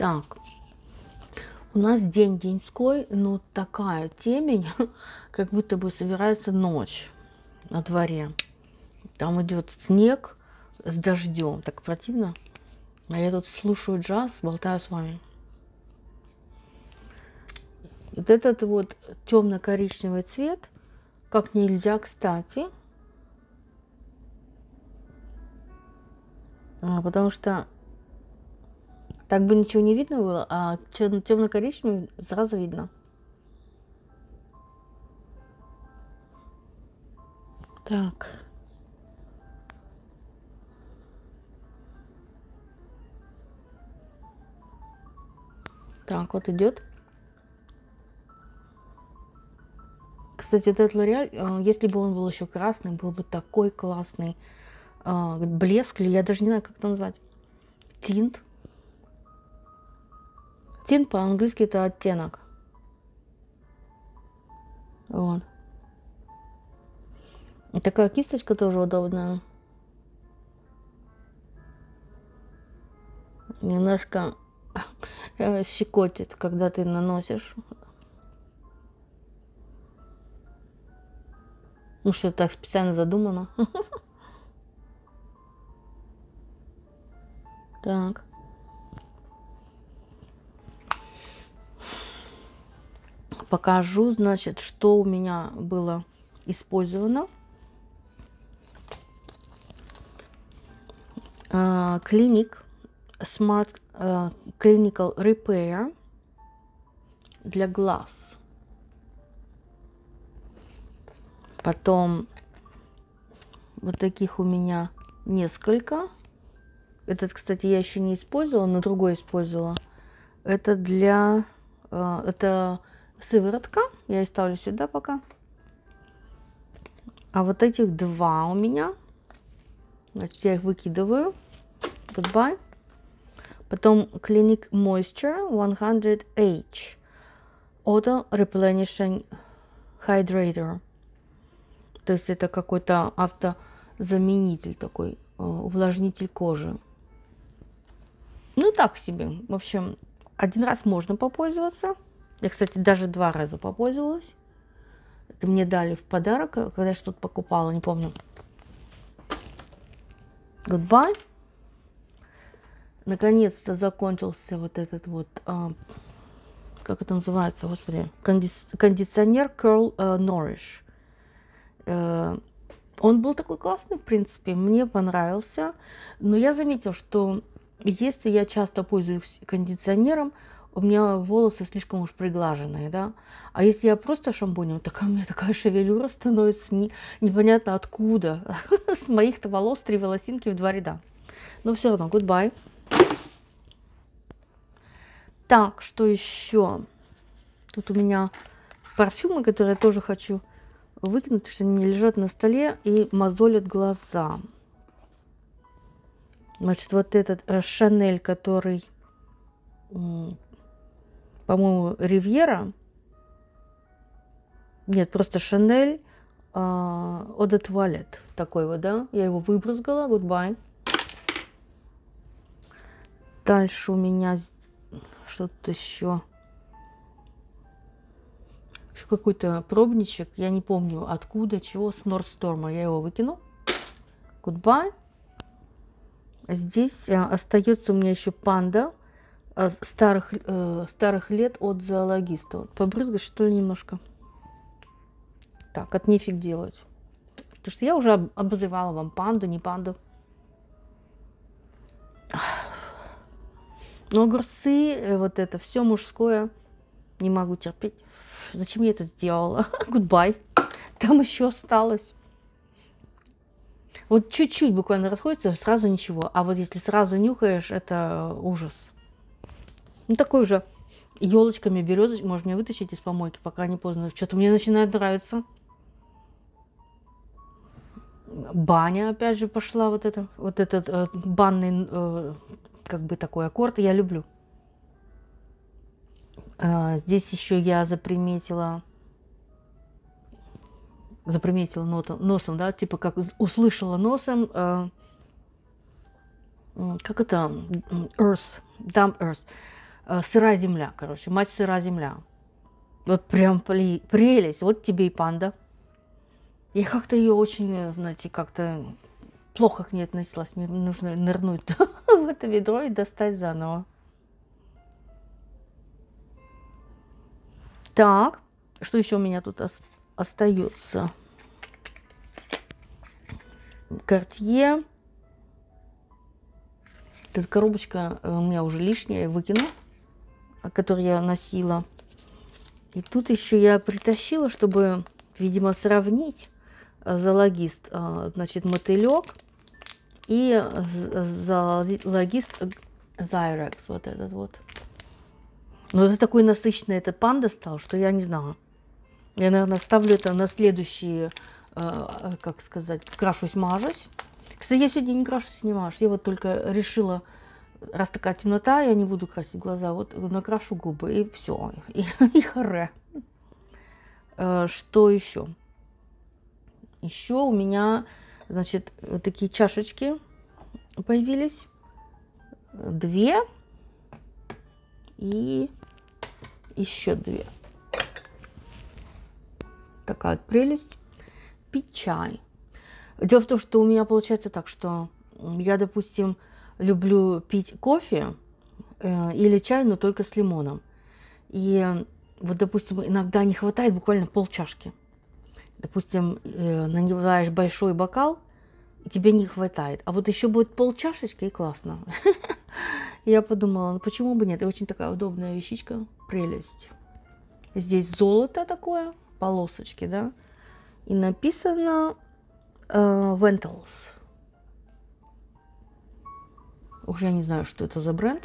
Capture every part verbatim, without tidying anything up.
Так, у нас день деньской, но такая темень, как будто бы собирается ночь на дворе. Там идет снег с дождем, так противно. А я тут слушаю джаз, болтаю с вами. Вот этот вот темно-коричневый цвет, как нельзя кстати, потому что так бы ничего не видно было, а темно-коричневый сразу видно. Так. Так, вот идет. Кстати, этот L'Oréal, если бы он был еще красный, был бы такой классный блеск, или я даже не знаю, как это назвать. Тинт. Тинт по-английски это оттенок. Вот. И такая кисточка тоже удобная. Немножко щекотит, когда ты наносишь. Ну, что так специально задумано. Так. Покажу, значит, что у меня было использовано. Clinique Smart uh, Clinical Repair для глаз. Потом вот таких у меня несколько. Этот, кстати, я еще не использовала, но другой использовала. Это для... Uh, это сыворотка. Я ее ставлю сюда пока. А вот этих два у меня. Значит, я их выкидываю. Goodbye. Потом Clinique Moisture сто эйч. Auto Replenishing Hydrator. То есть это какой-то автозаменитель такой, увлажнитель кожи. Ну так себе. В общем, один раз можно попользоваться. Я, кстати, даже два раза попользовалась. Это мне дали в подарок, когда я что-то покупала, не помню. Goodbye. Наконец-то закончился вот этот вот, а, как это называется, господи, конди кондиционер Curl uh, Nourish. Uh, он был такой классный, в принципе, мне понравился. Но я заметила, что если я часто пользуюсь кондиционером, у меня волосы слишком уж приглаженные, да. А если я просто шампунем, так у меня такая шевелюра становится не, непонятно откуда. С моих-то волос три волосинки в два ряда. Но все равно, goodbye. Так, что еще? Тут у меня парфюмы, которые я тоже хочу выкинуть, потому что они лежат на столе и мозолят глаза. Значит, вот этот Шанель, который, по-моему, Ривьера. Нет, просто Шанель Eau de Toilette. Такой вот, да? Я его выбрызгала. Goodbye. Дальше у меня что-то еще. Еще какой-то пробничек. Я не помню откуда, чего. С Нордсторма. Я его выкину. Goodbye. Здесь остается у меня еще панда старых, э, старых лет от зоологиста. Вот побрызгать, что ли, немножко. Так, от нефиг делать. Потому что я уже обозревала вам панду, не панду. Но огурцы, вот это все мужское, не могу терпеть. Зачем я это сделала? Goodbye. Там еще осталось. Вот чуть-чуть буквально расходится, сразу ничего. А вот если сразу нюхаешь, это ужас. Ну, такой уже елочками березочкой. Можно мне вытащить из помойки, пока не поздно. Что-то мне начинает нравиться. Баня, опять же, пошла вот это. Вот этот э, банный, э, как бы такой аккорд. Я люблю. Э, здесь еще я заприметила... заприметила нотом, носом, да, типа как услышала носом, э, как это, Earth, Damp Earth, э, сырая земля, короче, мать сырая земля. Вот прям прелесть. Вот тебе и панда. Я как-то ее очень, знаете, как-то плохо к ней относилась. Мне нужно нырнуть в это ведро и достать заново. Так, что еще у меня тут остается? Cartier. Эта коробочка у меня уже лишняя, я выкину, которую я носила. И тут еще я притащила, чтобы, видимо, сравнить зоологист, значит, мотылек и зоологист Zyrex, вот этот вот. Но это такой насыщенный этот панда стал, что я не знаю. Я, наверное, ставлю это на следующие, как сказать, крашусь-мажусь. Кстати, я сегодня не крашусь, не мажусь. Я вот только решила, раз такая темнота, я не буду красить глаза, вот накрашу губы и все, и, и харе. Что еще? Еще у меня, значит, вот такие чашечки появились. Две и еще две. Такая вот прелесть. Пить чай. Дело в том, что у меня получается так, что я, допустим, люблю пить кофе э, или чай, но только с лимоном. И вот, допустим, иногда не хватает буквально полчашки. Допустим, э, наливаешь большой бокал, и тебе не хватает. А вот еще будет полчашечки, и классно. Я подумала, ну почему бы нет? И очень такая удобная вещичка, прелесть. Здесь золото такое, полосочки, да. И написано uh, Ventals. Уже я не знаю, что это за бренд.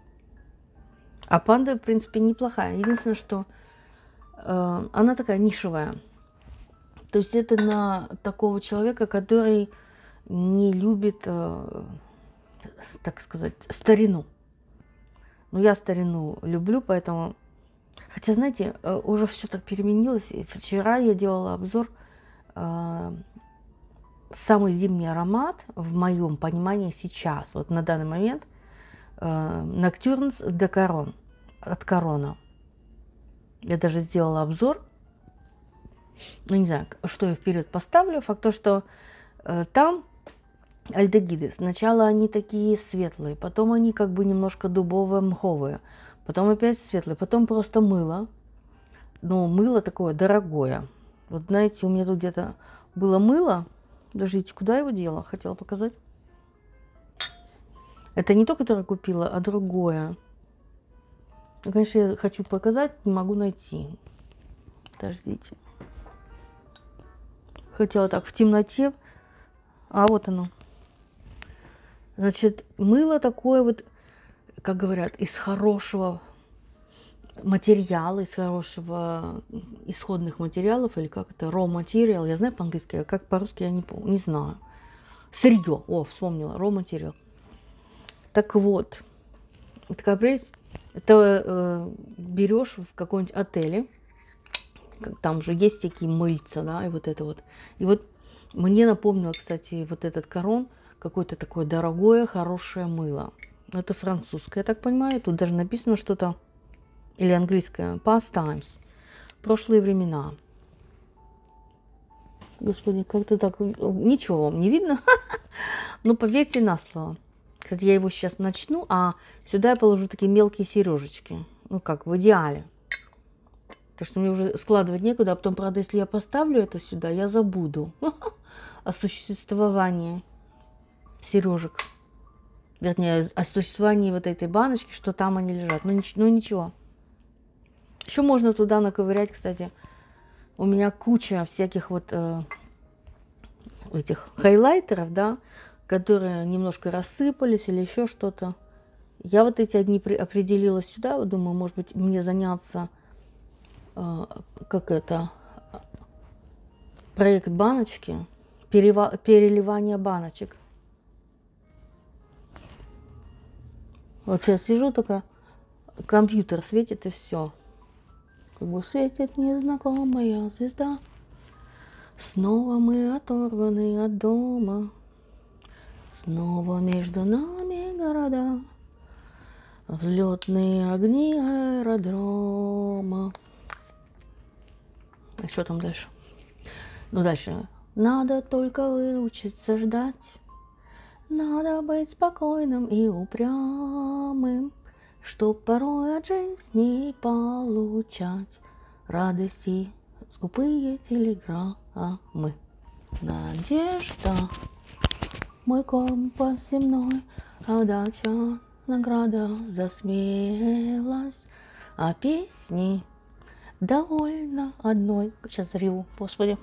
А панда, в принципе, неплохая. Единственное, что uh, она такая нишевая. То есть это на такого человека, который не любит, uh, так сказать, старину. Ну, я старину люблю, поэтому... Хотя, знаете, уже все так переменилось. И вчера я делала обзор. Uh, самый зимний аромат, в моем понимании сейчас, вот на данный момент, uh, Nocturnes de Caron от Корона. Я даже сделала обзор. Ну, не знаю, что я вперед поставлю. Факт то, что uh, там альдегиды. Сначала они такие светлые, потом они как бы немножко дубово-мховые, потом опять светлые, потом просто мыло. Но мыло такое дорогое. Вот знаете, у меня тут где-то было мыло. Подождите, куда я его дела? Хотела показать. Это не то, которое купила, а другое. Ну, конечно, я хочу показать, не могу найти. Подождите. Хотела так в темноте. А вот оно. Значит, мыло такое вот, как говорят, из хорошего материала, из хорошего исходных материалов, или как это, raw material, я знаю по-английски, а как по-русски я не помню, не знаю. Сырье, о, вспомнила, raw material. Так вот, такая прелесть, это э, берешь в каком-нибудь отеле, там же есть такие мыльца, да, и вот это вот. И вот мне напомнило, кстати, вот этот Корон, какое-то такое дорогое, хорошее мыло. Это французское, я так понимаю, тут даже написано что-то, или английское, past times, прошлые времена. Господи, как-то так, ничего вам не видно, но поверьте на слово. Кстати, я его сейчас начну, а сюда я положу такие мелкие сережечки, ну как, в идеале. Так что мне уже складывать некуда, а потом, правда, если я поставлю это сюда, я забуду о существовании сережек. Вернее, о существовании вот этой баночки, что там они лежат. Ну, нич ну ничего. Еще можно туда наковырять, кстати. У меня куча всяких вот э, этих хайлайтеров, да, которые немножко рассыпались или еще что-то. Я вот эти одни определила сюда. Вот думаю, может быть, мне заняться, э, как это, проект баночки, переливание баночек. Вот сейчас сижу, только компьютер светит и все. Как бы светит незнакомая звезда. Снова мы оторваны от дома. Снова между нами города. Взлетные огни аэродрома. А что там дальше? Ну, дальше. Надо только выучиться ждать. Надо быть спокойным и упрямым, чтоб порой от жизни получать радости скупые телеграммы. Надежда, мой компас земной, а удача, награда за смелость, а песни довольно одной. Сейчас зареву, господи.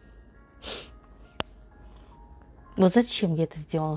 Вот зачем я это сделала?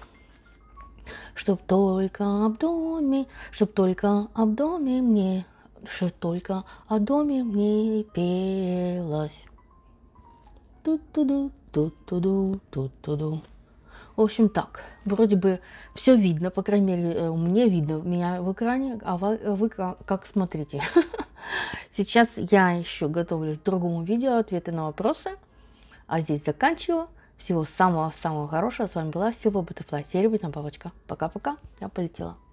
Чтоб только об доме, чтоб только об доме мне, чтоб только о доме мне пелось. Тут-туду, тут-туду, тут-туду. В общем, так, вроде бы все видно, по крайней мере, мне видно меня в экране, а вы, вы как смотрите. Сейчас я еще готовлюсь к другому видео, ответы на вопросы, а здесь заканчиваю. Всего самого-самого хорошего. С вами была Silver Butterfly. Серебряная бабочка. Пока-пока. Я полетела.